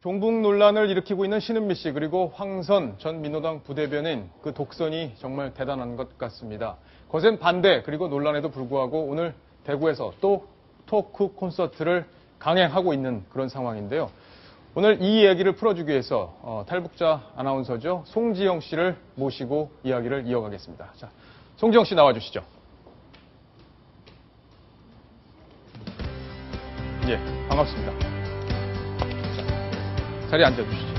종북 논란을 일으키고 있는 신은미 씨 그리고 황선 전 민노당 부대변인 그 독선이 정말 대단한 것 같습니다. 거센 반대 그리고 논란에도 불구하고 오늘 대구에서 또 토크 콘서트를 강행하고 있는 그런 상황인데요. 오늘 이 이야기를 풀어주기 위해서 탈북자 아나운서죠. 송지영 씨를 모시고 이야기를 이어가겠습니다. 자, 송지영 씨 나와주시죠. 예, 반갑습니다. 자리에 앉아주시죠.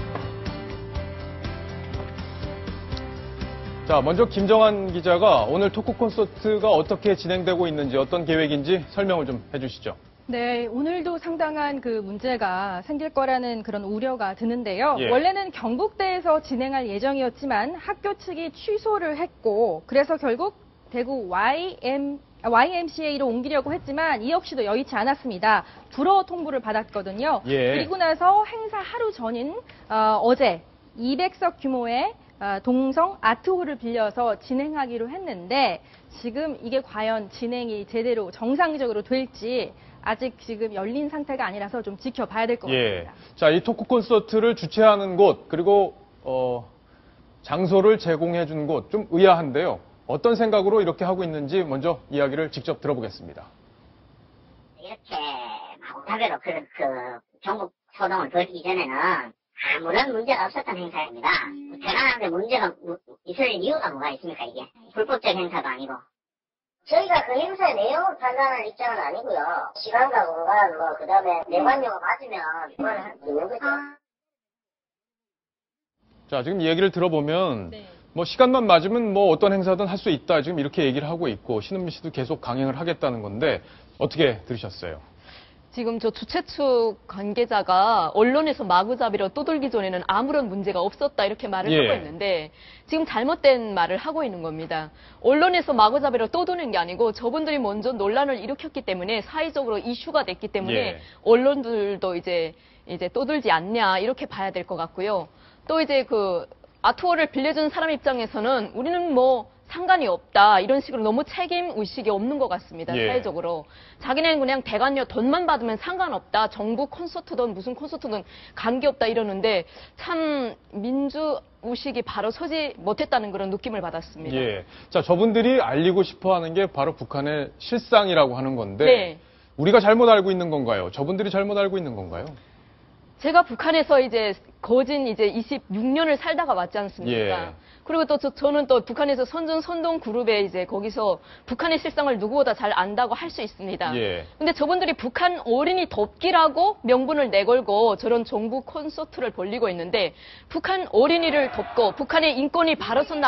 자, 먼저 김정한 기자가 오늘 토크 콘서트가 어떻게 진행되고 있는지 어떤 계획인지 설명을 좀 해주시죠. 네, 오늘도 상당한 그 문제가 생길 거라는 그런 우려가 드는데요. 예. 원래는 경북대에서 진행할 예정이었지만 학교 측이 취소를 했고 그래서 결국 대구 YMCA로 옮기려고 했지만 이 역시도 여의치 않았습니다. 불허 통보를 받았거든요. 예. 그리고 나서 행사 하루 전인 어제 200석 규모의 동성 아트홀을 빌려서 진행하기로 했는데 지금 이게 과연 진행이 제대로 정상적으로 될지 아직 지금 열린 상태가 아니라서 좀 지켜봐야 될 것 같습니다. 자, 이 토크 콘서트를 주최하는 곳 그리고 장소를 제공해 준 곳 좀 의아한데요. 어떤 생각으로 이렇게 하고 있는지 먼저 이야기를 직접 들어보겠습니다. 이렇게 마구잡이로 그 전국 소동을 벌이기 전에는 아무런 문제가 없었던 행사입니다. 대단한데 문제가 있을 이유가 뭐가 있습니까, 이게? 불법적 행사도 아니고. 저희가 그 행사의 내용을 판단할 입장은 아니고요. 시간과 공간, 그 다음에 내관료가 맞으면 그걸 할 수 있는 거죠. 자, 지금 얘기를 들어보면 네. 뭐 시간만 맞으면 뭐 어떤 행사든 할 수 있다. 지금 이렇게 얘기를 하고 있고 신은미 씨도 계속 강행을 하겠다는 건데 어떻게 들으셨어요? 지금 저 주최 측 관계자가 언론에서 마구잡이로 떠돌기 전에는 아무런 문제가 없었다 이렇게 말을 하고 있는데 지금 잘못된 말을 하고 있는 겁니다. 언론에서 마구잡이로 떠도는 게 아니고 저분들이 먼저 논란을 일으켰기 때문에 사회적으로 이슈가 됐기 때문에 언론들도 이제 떠들지 않냐 이렇게 봐야 될 것 같고요. 또 이제 그 아트홀을 빌려준 사람 입장에서는 우리는 뭐 상관이 없다 이런 식으로 너무 책임 의식이 없는 것 같습니다. 사회적으로. 자기네는 그냥 대관료 돈만 받으면 상관없다. 정부 콘서트든 무슨 콘서트든 관계없다 이러는데 참 민주 의식이 바로 서지 못했다는 그런 느낌을 받았습니다. 자, 저분들이 알리고 싶어 하는 게 바로 북한의 실상이라고 하는 건데 우리가 잘못 알고 있는 건가요? 저분들이 잘못 알고 있는 건가요? 제가 북한에서 이제 거진 이제 26년을 살다가 왔지 않습니까? 그리고 또 저는 또 북한에서 선동 그룹에 이제 거기서 북한의 실상을 누구보다 잘 안다고 할 수 있습니다. 근데 저분들이 북한 어린이 덮기라고 명분을 내걸고 저런 정부 콘서트를 벌리고 있는데 북한 어린이를 덮고 북한의 인권이 바라선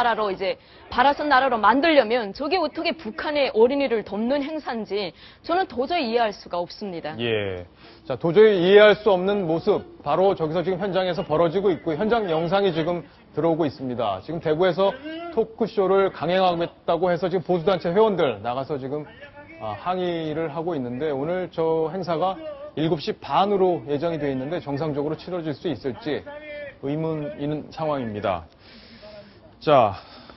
나라로 만들려면 저게 어떻게 북한의 어린이를 덮는 행사인지 저는 도저히 이해할 수가 없습니다. 자, 도저히 이해할 수 없는 모습 바로 저기서 지금 현장에서 벌어지고 있고 현장 영상이 지금 들어오고 있습니다. 지금 대구에서 토크쇼를 강행하겠다고 해서 지금 보수단체 회원들 나가서 지금 항의를 하고 있는데 오늘 저 행사가 7시 반으로 예정이 되어 있는데 정상적으로 치러질 수 있을지 의문 있는 상황입니다. 자,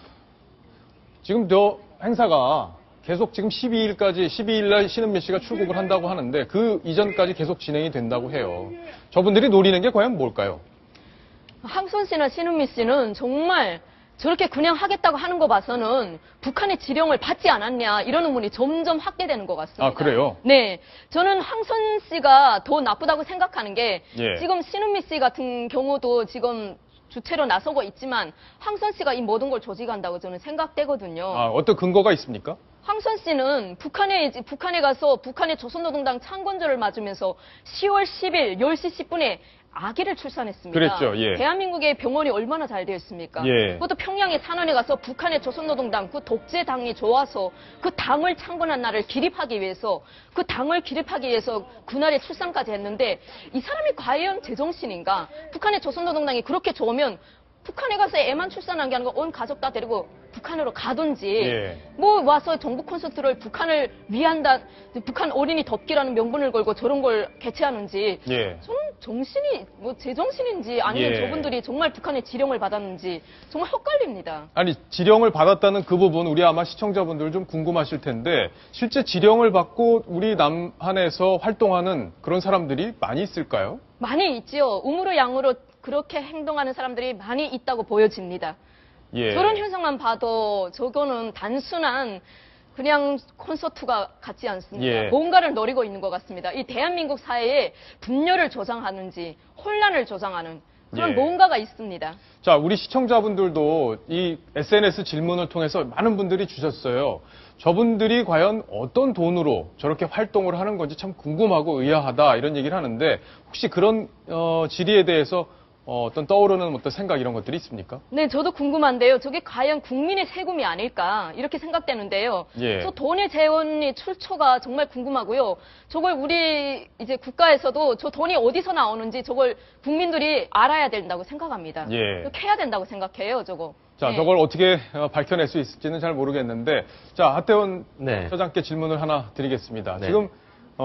지금 저 행사가 계속 지금 12일 날 신은미 씨가 출국을 한다고 하는데 그 이전까지 계속 진행이 된다고 해요. 저분들이 노리는 게 과연 뭘까요? 황선 씨나 신은미 씨는 정말 저렇게 그냥 하겠다고 하는 거 봐서는 북한의 지령을 받지 않았냐 이런 의문이 점점 확대되는 것 같습니다. 아, 그래요? 네. 저는 황선 씨가 더 나쁘다고 생각하는 게 지금 신은미 씨 같은 경우도 지금 주체로 나서고 있지만 황선 씨가 이 모든 걸 조직한다고 저는 생각되거든요. 어떤 근거가 있습니까? 황선 씨는 북한에 가서 북한의 조선노동당 창건절을 맞으면서 10월 10일 10시 10분에 아기를 출산했습니다. 그랬죠. 대한민국의 병원이 얼마나 잘 되어 있습니까? 그것도 평양의 산원에 가서 북한의 조선노동당 그 독재당이 좋아서 그 당을 창건한 날을 기립하기 위해서 그날의 출산까지 했는데 이 사람이 과연 제정신인가? 북한의 조선노동당이 그렇게 좋으면 북한에 가서 애만 출산한 게 아니고 온 가족 다 데리고 북한으로 가든지 뭐 와서 정부 콘서트를 북한을 위한다, 북한 어린이 덮기라는 명분을 걸고 저런 걸 개최하는지 저는 정신이 뭐 제정신인지 아니면 저분들이 정말 북한의 지령을 받았는지 정말 헛갈립니다. 아니, 지령을 받았다는 그 부분 우리 아마 시청자분들 좀 궁금하실 텐데 실제 지령을 받고 우리 남한에서 활동하는 그런 사람들이 많이 있을까요? 많이 있지요. 우무로 양으로 그렇게 행동하는 사람들이 많이 있다고 보여집니다. 예. 저런 현상만 봐도 저거는 단순한 그냥 콘서트가 같지 않습니다. 예. 뭔가를 노리고 있는 것 같습니다. 이 대한민국 사회에 분열을 조장하는지 혼란을 조장하는 그런 예. 뭔가가 있습니다. 자, 우리 시청자분들도 이 SNS 질문을 통해서 많은 분들이 주셨어요. 저분들이 과연 어떤 돈으로 저렇게 활동을 하는 건지 참 궁금하고 의아하다 이런 얘기를 하는데 혹시 그런 질의에 대해서 어떤 떠오르는 어떤 생각 이런 것들이 있습니까? 네, 저도 궁금한데요. 저게 과연 국민의 세금이 아닐까 이렇게 생각되는데요. 예. 저 돈의 재원이 출처가 정말 궁금하고요. 저걸 우리 이제 국가에서도 저 돈이 어디서 나오는지 저걸 국민들이 알아야 된다고 생각합니다. 예. 이렇게 해야 된다고 생각해요, 저거. 자, 네. 저걸 어떻게 밝혀낼 수 있을지는 잘 모르겠는데, 자, 하태원 네. 처장께 질문을 하나 드리겠습니다. 네. 지금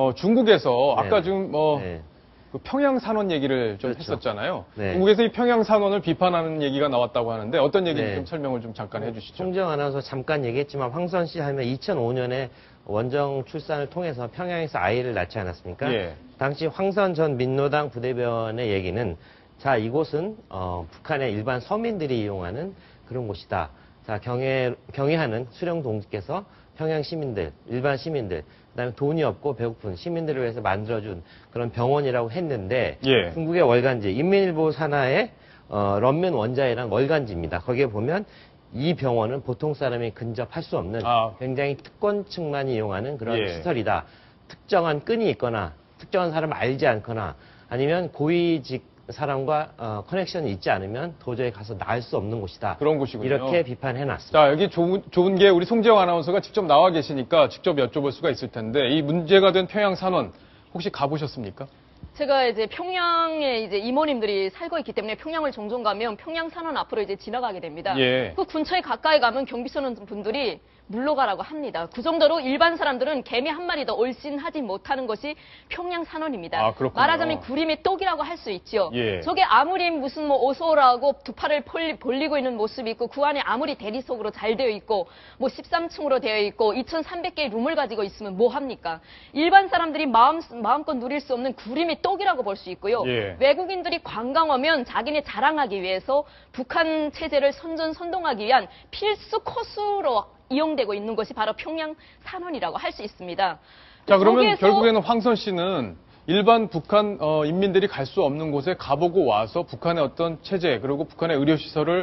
중국에서 네. 아까 지금 네. 그 평양산원 얘기를 좀 그렇죠. 했었잖아요. 네. 중국에서 이 평양산원을 비판하는 얘기가 나왔다고 하는데 어떤 얘기인지 네. 좀 설명을 좀 잠깐 해주시죠. 송정 아나운서 잠깐 얘기했지만 황선 씨 하면 2005년에 원정 출산을 통해서 평양에서 아이를 낳지 않았습니까? 예. 당시 황선 전 민노당 부대변의 얘기는 자, 이곳은 북한의 일반 서민들이 이용하는 그런 곳이다. 자, 경애하는 수령 동지께서 평양 시민들, 일반 시민들, 그다음에 돈이 없고 배고픈 시민들을 위해서 만들어준 그런 병원이라고 했는데 예. 중국의 월간지 인민일보 산하의 런면 원자이란 월간지입니다. 거기에 보면 이 병원은 보통 사람이 근접할 수 없는 굉장히 특권층만 이용하는 그런 예. 시설이다. 특정한 끈이 있거나 특정한 사람을 알지 않거나 아니면 고위직 사람과 커넥션이 있지 않으면 도저히 가서 나을 수 없는 곳이다. 그런 곳이군요. 이렇게 비판해놨습니다. 자, 여기 좋은 게 우리 송재영 아나운서가 직접 나와 계시니까 직접 여쭤볼 수가 있을 텐데 이 문제가 된 평양산원 혹시 가보셨습니까? 제가 이제 평양에 이제 이모님들이 살고 있기 때문에 평양을 종종 가면 평양산원 앞으로 이제 지나가게 됩니다. 예. 그 근처에 가까이 가면 경비 쏘는 분들이 물러가라고 합니다. 그 정도로 일반 사람들은 개미 한 마리도 올신하지 못하는 것이 평양산원입니다. 아, 그렇군요. 말하자면 구림의 떡이라고 할 수 있지요. 예. 저게 아무리 무슨 뭐 어서오라고 두 팔을 벌리고 있는 모습이 있고 그 안에 아무리 대리석으로 잘 되어 있고 뭐 13층으로 되어 있고 2,300개의 룸을 가지고 있으면 뭐 합니까? 일반 사람들이 마음껏 누릴 수 없는 구림의 떡이라고 볼 수 있고요. 예. 외국인들이 관광 오면 자기네 자랑하기 위해서 북한 체제를 선전선동하기 위한 필수 코스로 이용되고 있는 것이 바로 평양산원이라고 할 수 있습니다. 자, 그러면 거기에서 결국에는 황선 씨는 일반 북한 인민들이 갈 수 없는 곳에 가보고 와서 북한의 어떤 체제 그리고 북한의 의료시설을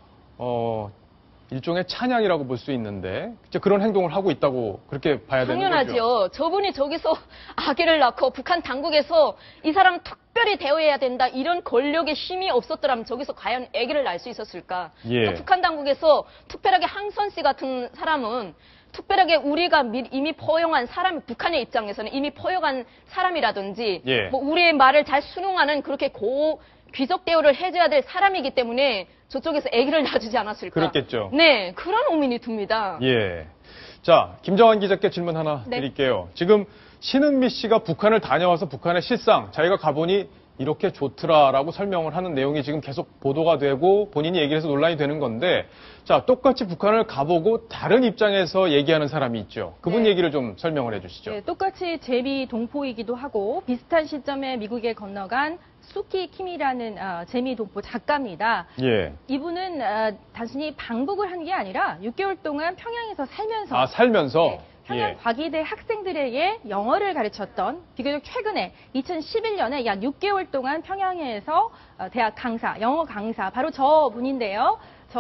일종의 찬양이라고 볼 수 있는데 진짜 그런 행동을 하고 있다고 그렇게 봐야 되는 거죠. 당연하죠. 저분이 저기서 아기를 낳고 북한 당국에서 이 사람 특별히 대우해야 된다 이런 권력의 힘이 없었더라면 저기서 과연 아기를 낳을 수 있었을까? 예. 그러니까 북한 당국에서 특별하게 황선 씨 같은 사람은 특별하게 우리가 이미 포용한 사람, 북한의 입장에서는 이미 포용한 사람이라든지 예. 뭐 우리의 말을 잘 순응하는 그렇게 귀족 대우를 해줘야 될 사람이기 때문에 저쪽에서 아기를 낳아주지 않았을까? 그렇겠죠. 네, 그런 의문이 듭니다. 예. 자, 김정환 기자께 질문 하나 네. 드릴게요. 지금 신은미 씨가 북한을 다녀와서 북한의 실상, 자기가 가보니 이렇게 좋더라라고 설명을 하는 내용이 지금 계속 보도가 되고 본인이 얘기를 해서 논란이 되는 건데 자, 똑같이 북한을 가보고 다른 입장에서 얘기하는 사람이 있죠. 그분 네. 얘기를 좀 설명을 해주시죠. 네, 똑같이 재미 동포이기도 하고 비슷한 시점에 미국에 건너간 수키 킴이라는 재미 동포 작가입니다. 예. 이분은 단순히 방북을 한 게 아니라 6개월 동안 평양에서 살면서 아, 살면서? 네, 평양 예. 과기대 학생들에게 영어를 가르쳤던 비교적 최근에 2011년에 약 6개월 동안 평양에서 대학 강사, 영어 강사 바로 저분인데요.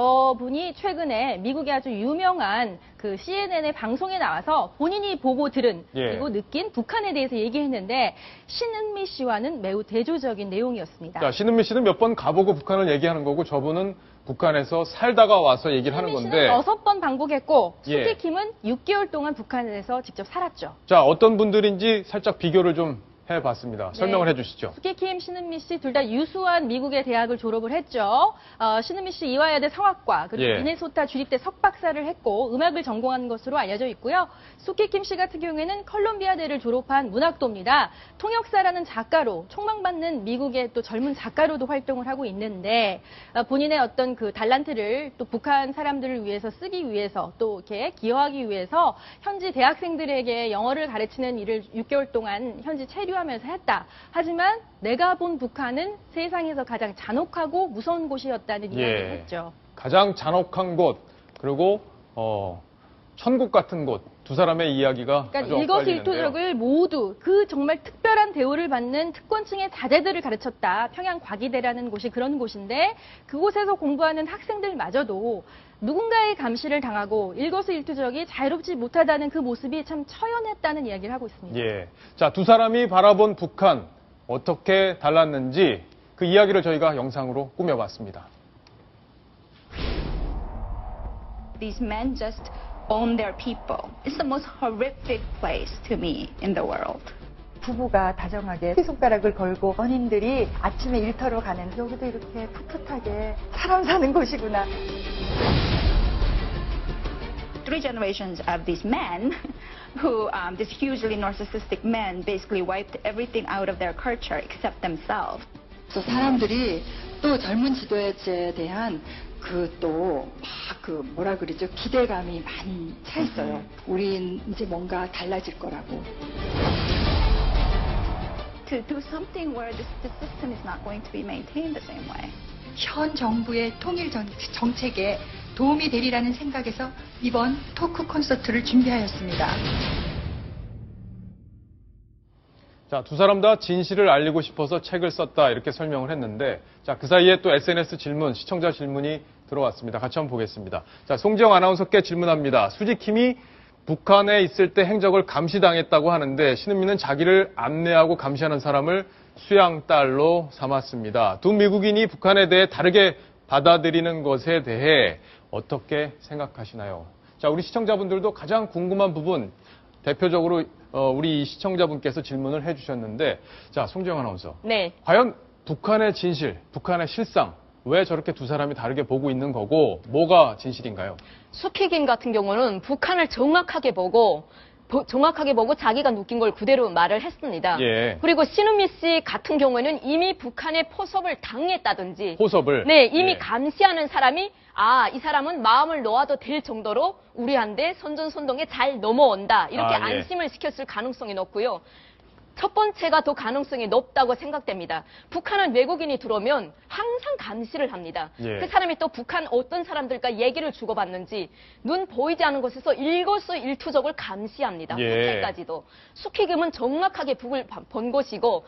저분이 최근에 미국의 아주 유명한 그 CNN의 방송에 나와서 본인이 보고 들은 예. 그리고 느낀 북한에 대해서 얘기했는데 신은미 씨와는 매우 대조적인 내용이었습니다. 자, 신은미 씨는 몇 번 가보고 북한을 얘기하는 거고 저분은 북한에서 살다가 와서 얘기를 하는 신은미 건데 씨는 6번 방북했고 예. 수키 킴은 6개월 동안 북한에서 직접 살았죠. 자, 어떤 분들인지 살짝 비교를 좀 해봤습니다. 설명을 해주시죠. 수키킴, 신은미 씨 둘 다 유수한 미국의 대학을 졸업을 했죠. 신은미 씨 이화여대 성악과 그리고 예. 미네소타 주립대 석박사를 했고 음악을 전공한 것으로 알려져 있고요. 수키킴 씨 같은 경우에는 컬럼비아대를 졸업한 문학도입니다. 통역사라는 작가로 촉망받는 미국의 또 젊은 작가로도 활동을 하고 있는데 본인의 어떤 그 달란트를 또 북한 사람들을 위해서 쓰기 위해서 또 이렇게 기여하기 위해서 현지 대학생들에게 영어를 가르치는 일을 6개월 동안 현지 체류하면서 피하면서 했다. 하지만 내가 본 북한은 세상에서 가장 잔혹하고 무서운 곳이었다는 이야기를 했죠. 가장 잔혹한 곳, 그리고 천국 같은 곳, 두 사람의 이야기가 그러니까 아주 일거수일투족을 모두 그 정말 특별한 대우를 받는 특권층의 자제들을 가르쳤다. 평양 과기대라는 곳이 그런 곳인데 그곳에서 공부하는 학생들마저도 누군가의 감시를 당하고 일거수일투족이 자유롭지 못하다는 그 모습이 참 처연했다는 이야기를 하고 있습니다. 예. 자, 두 사람이 바라본 북한 어떻게 달랐는지 그 이야기를 저희가 영상으로 꾸며봤습니다. These men just own their people. It's the most horrific place to me in the world. 부부가 다정하게 손가락을 걸고 연인들이 아침에 일터로 가는 여기도 이렇게 풋풋하게 사람 사는 곳이구나. 3 generations of these men who, these hugely narcissistic men basically wiped everything out of their culture except themselves. 그래서 사람들이 또 젊은 지도자에 대한 뭐라 그러죠? 기대감이 많이 차 있어요. 우린 이제 뭔가 달라질 거라고. To do something where the system is not going to be maintained the same way. 현 정부의 통일 정책에 도움이 되리라는 생각에서 이번 토크 콘서트를 준비하였습니다. 자, 두 사람 다 진실을 알리고 싶어서 책을 썼다 이렇게 설명을 했는데 자, 그 사이에 또 SNS 질문, 시청자 질문이 들어왔습니다. 같이 한번 보겠습니다. 자, 송지영 아나운서께 질문합니다. 수지킴이 북한에 있을 때 행적을 감시당했다고 하는데 신은미는 자기를 안내하고 감시하는 사람을 수양딸로 삼았습니다. 두 미국인이 북한에 대해 다르게 받아들이는 것에 대해 어떻게 생각하시나요? 자, 우리 시청자분들도 가장 궁금한 부분 대표적으로 우리 시청자분께서 질문을 해주셨는데 자, 송지영 아나운서. 네. 과연 북한의 진실, 북한의 실상 왜 저렇게 두 사람이 다르게 보고 있는 거고 뭐가 진실인가요? 수키김 같은 경우는 북한을 정확하게 보고 자기가 느낀 걸 그대로 말을 했습니다. 예. 그리고 신은미 씨 같은 경우에는 이미 북한의 포섭을 당했다든지 포섭을? 네, 이미 예. 감시하는 사람이 이 사람은 마음을 놓아도 될 정도로 우리한테 선전선동에 잘 넘어온다. 이렇게 예. 안심을 시켰을 가능성이 높고요. 첫 번째가 더 가능성이 높다고 생각됩니다. 북한은 외국인이 들어오면 항상 감시를 합니다. 예. 그 사람이 또 북한 어떤 사람들과 얘기를 주고받는지 눈 보이지 않는 곳에서 일거수일투족을 감시합니다. 예. 호텔까지도. 수키금은 정확하게 북을 본 것이고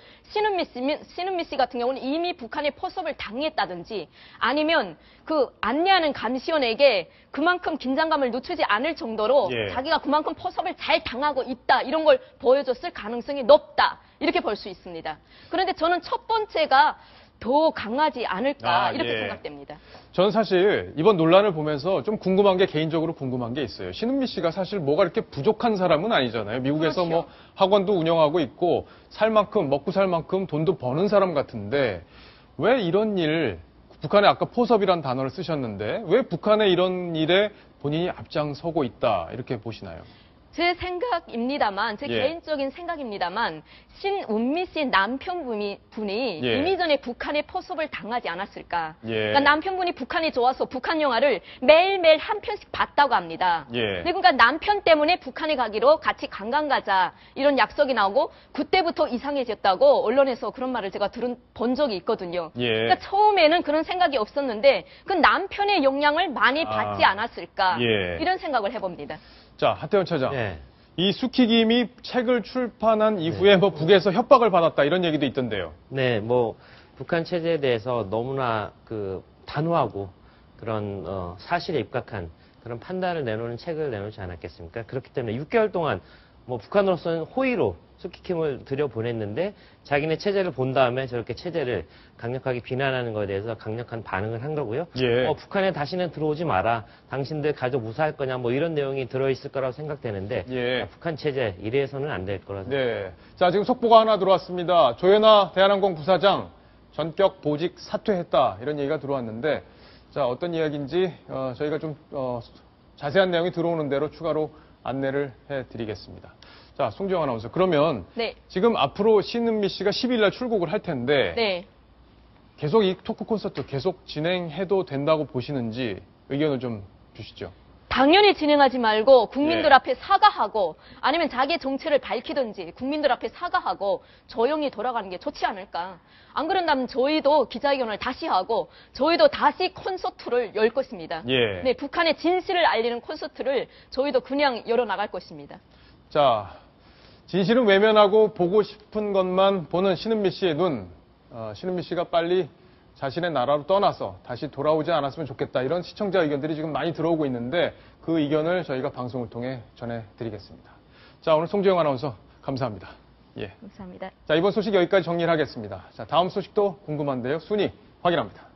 신은미 씨 같은 경우는 이미 북한의 포섭을 당했다든지 아니면 그 안내하는 감시원에게 그만큼 긴장감을 늦추지 않을 정도로 예. 자기가 그만큼 포섭을 잘 당하고 있다. 이런 걸 보여줬을 가능성이 높다. 이렇게 볼 수 있습니다. 그런데 저는 첫 번째가 더 강하지 않을까 이렇게 예. 생각됩니다. 저는 사실 이번 논란을 보면서 좀 궁금한 게 개인적으로 궁금한 게 있어요. 신은미 씨가 사실 뭐가 이렇게 부족한 사람은 아니잖아요. 미국에서 그렇죠. 뭐 학원도 운영하고 있고 살 만큼 먹고 살 만큼 돈도 버는 사람 같은데 왜 이런 일 북한의 아까 포섭이란 단어를 쓰셨는데 왜 북한의 이런 일에 본인이 앞장서고 있다 이렇게 보시나요? 제 생각입니다만, 제 예. 개인적인 생각입니다만, 신은미 씨 남편분이 예. 이미 전에 북한의 포섭을 당하지 않았을까. 예. 그러니까 남편분이 북한에 좋아서 북한 영화를 매일매일 한 편씩 봤다고 합니다. 예. 근데 그러니까 남편 때문에 북한에 가기로 같이 관광 가자 이런 약속이 나오고 그때부터 이상해졌다고 언론에서 그런 말을 제가 본 적이 있거든요. 예. 그러니까 처음에는 그런 생각이 없었는데 그 남편의 영향을 많이 받지 않았을까. 예. 이런 생각을 해봅니다. 자, 하태원 차장. 네. 이 수키김이 책을 출판한 이후에 뭐 북에서 협박을 받았다 이런 얘기도 있던데요. 네, 뭐 북한 체제에 대해서 너무나 단호하고 그런 사실에 입각한 그런 판단을 내놓는 책을 내놓지 않았겠습니까? 그렇기 때문에 6개월 동안 뭐 북한으로서는 호의로 수키킴을 들여보냈는데 자기네 체제를 본 다음에 저렇게 체제를 강력하게 비난하는 것에 대해서 강력한 반응을 한 거고요. 예. 북한에 다시는 들어오지 마라. 당신들 가족 무사할 거냐 뭐 이런 내용이 들어있을 거라고 생각되는데 예. 북한 체제 이래서는 안 될 거라서. 네. 자, 지금 속보가 하나 들어왔습니다. 조현아 대한항공 부사장 전격 보직 사퇴했다 이런 얘기가 들어왔는데 자, 어떤 이야기인지 저희가 좀 자세한 내용이 들어오는 대로 추가로 안내를 해드리겠습니다. 자, 송지영 아나운서. 그러면 네. 지금 앞으로 신은미 씨가 10일 날 출국을 할 텐데 네. 계속 이 토크 콘서트 계속 진행해도 된다고 보시는지 의견을 좀 주시죠. 당연히 진행하지 말고 국민들 예. 앞에 사과하고 아니면 자기의 정체를 밝히든지 국민들 앞에 사과하고 조용히 돌아가는 게 좋지 않을까. 안 그런다면 저희도 기자회견을 다시 하고 저희도 다시 콘서트를 열 것입니다. 예. 네, 북한의 진실을 알리는 콘서트를 저희도 그냥 열어나갈 것입니다. 자, 진실은 외면하고 보고 싶은 것만 보는 신은미 씨의 눈. 신은미 씨가 빨리 자신의 나라로 떠나서 다시 돌아오지 않았으면 좋겠다. 이런 시청자 의견들이 지금 많이 들어오고 있는데 그 의견을 저희가 방송을 통해 전해드리겠습니다. 자, 오늘 송재영 아나운서 감사합니다. 예. 감사합니다. 자, 이번 소식 여기까지 정리를 하겠습니다. 자, 다음 소식도 궁금한데요. 순위 확인합니다.